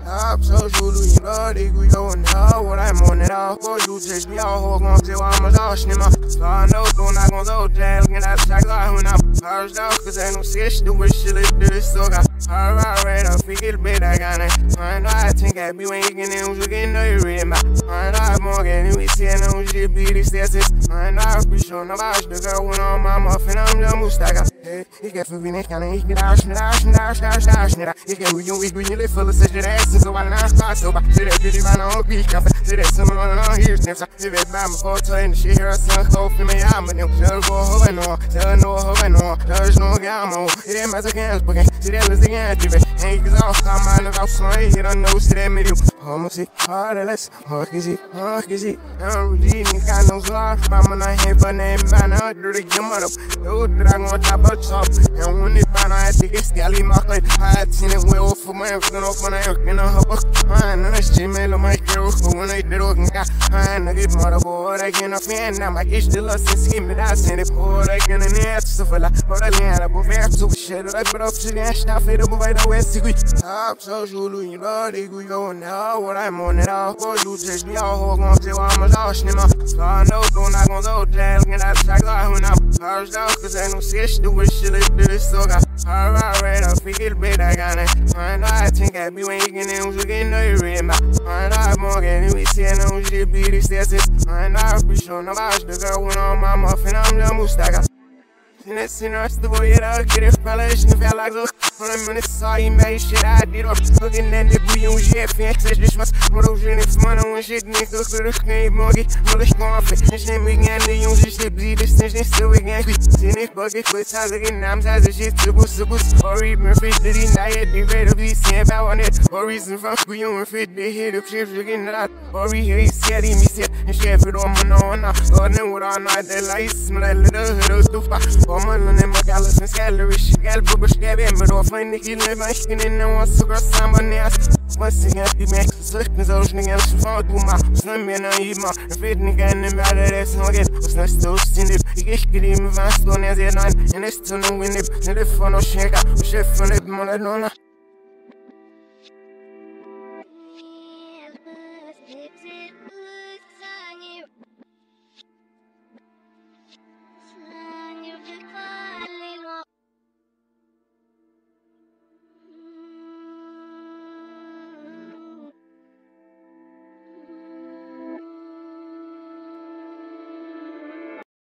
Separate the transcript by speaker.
Speaker 1: Top so Zulu, you know, they go going now. What I'm on it all. Boy, you text me all whole gonna say, I'm a lost in my. So I know, don't I gonna go jail. Looking at the check out when I'm first out. Cause I don't see it, do what shit like this. So got alright, I feel bit. I got it. I know, I think I be when you get in, you get no read my. I know, I'm more getting with you, no shit, be this, that's it. I know, I be sure no about the girl when I'm my muffin, I'm the moustache. Hey, you get for me, kind of, you get out, you get with you, you live full of such an ass, so I'm not start so back to that pretty man on beach cafe. To that summer on here, snips. If it's by my photo and the shit here, I sung cold for me, I'm a new. Tell go hovering on, tell no hovering on, there's no gamma. It ain't my against, but see that was the end of it. Ain't cause I'll stop my love out, so I ain't hit on no, see that medium. Almost it, hard less, hard is it, hard is it. I don't really got no slot, but I'm not here for name, man, I do the game up. Dude, that I'm gonna chop a chop. And when it's fine, I think it's scally, my clip. I had seen it well for my friend off when I work in a hubba. I know that's Gmail on my girl, but when I did it, I know get motherboard, I get a fan, now my itch still us and scheme it. I send it forward, I get an answer for like, but I land up over there, so shit, I put up shit and stuff it up over the west. Top so Zulu, you know, they go going now. What I'm on it all. Boy, you text me all whole gonna say, I'm a lost in my. So I know, don't I gonna go jail. Looking at the check out when I'm first out. Cause I don't see it, do what shit like this. So got alright, I feel bit. I got it. I know, I think I be when you get in, you get no read my. I know, I'm more getting with you, no shit, be this, that's it. I know, I be sure no about the girl when I'm my muffin, I'm the moustache. And that's in the rest of the way I get it, relation felt like look. When I'm in the saw you made shit I did up. Looking at the bouillon, shit, fancy, just must. What those units, money, when shit, nigga, could have came, mortgage, really gone for. And shit, we can't do use this shit, bleed this tension, still we can't quit. In this bucket, put time looking, I'm size of shit, to boost, or even fit to the night, the rate of these, and about on it. Or reason from bouillon, fit, they hit the chips, looking at. Or we hear, he said, he said, and shit, it on my no, now. Or then with all night, the lights, smell like little hood, or my little gallus and scalery, she got a bubble, she got it, but off my nicky, live my skin, and then once to go somebody else. Once again, the man, slipping those niggas, she found do my slim and I eat my fit nigga and the matter that's no get was not still seen it. You get him, advanced on as a nine, and it's to no win it, and if for no shake, shit from it, money, no.